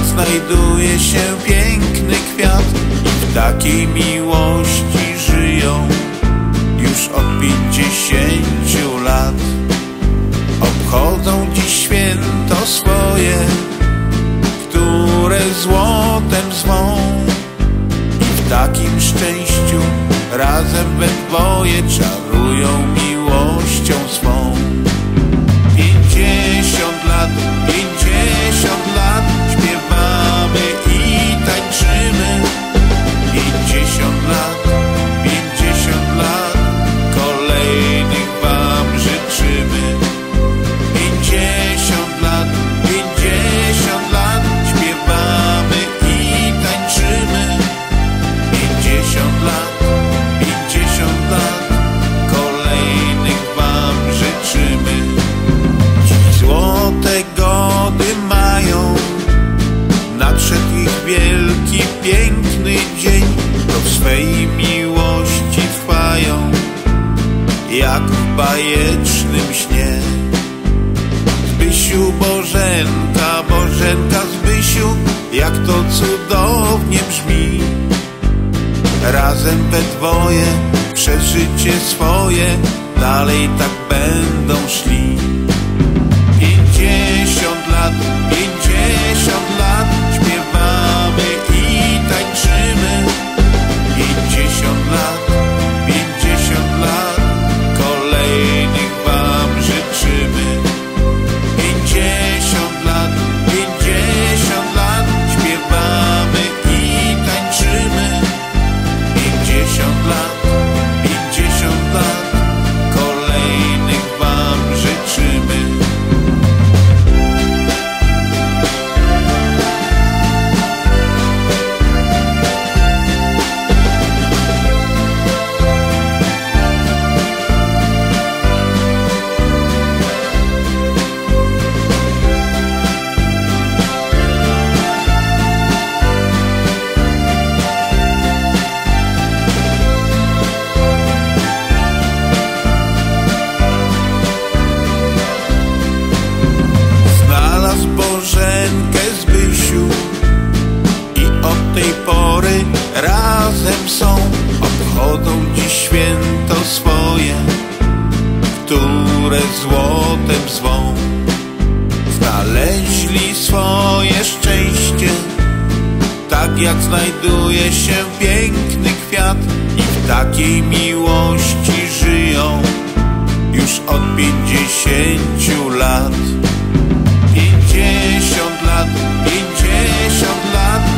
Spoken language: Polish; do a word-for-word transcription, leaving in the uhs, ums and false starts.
znajduje się piękny kwiat i w takiej miłości żyją już od pięćdziesięciu lat. Obchodzą dziś święto swoje, które złotem zwą, i w takim szczęściu razem we dwoje czarują miłością swą. Pięćdziesiąt lat, pięćdziesiąt lat śpiewamy i tańczymy. Pięćdziesiąt lat, pięćdziesiąt lat kolejnych wam życzymy. Pięćdziesiąt lat, pięćdziesiąt lat śpiewamy i tańczymy. Pięćdziesiąt lat, pięćdziesiąt lat kolejnych wam życzymy. Dziś złote gody mają, nadszedł ich wielki, piękny dzień, to w swej miłości trwają jak w bajecznym śnie. Zbysiu, Bożenka, Bożenka, Zbysiu, jak to cudownie brzmi. Razem we dwoje przez życie swoje dalej tak będą szli. Pięćdziesiąt lat, pięćdziesiąt lat śpiewamy i tańczymy. Pięćdziesiąt lat, pięćdziesiąt lat kolejnych wam życzymy. Pięćdziesiąt lat, pięćdziesiąt lat śpiewamy i tańczymy. Pięćdziesiąt lat, pięćdziesiąt lat kolejnych wam życzymy. Bożenkę, Zbysiu, i od tej pory razem są. Obchodzą dziś święto swoje, które złotem zwą. Znaleźli swoje szczęście, tak jak znajduje się piękny kwiat, i w takiej miłości żyją już od pięćdziesięciu lat. Pięćdziesiąt lat, pięćdziesiąt lat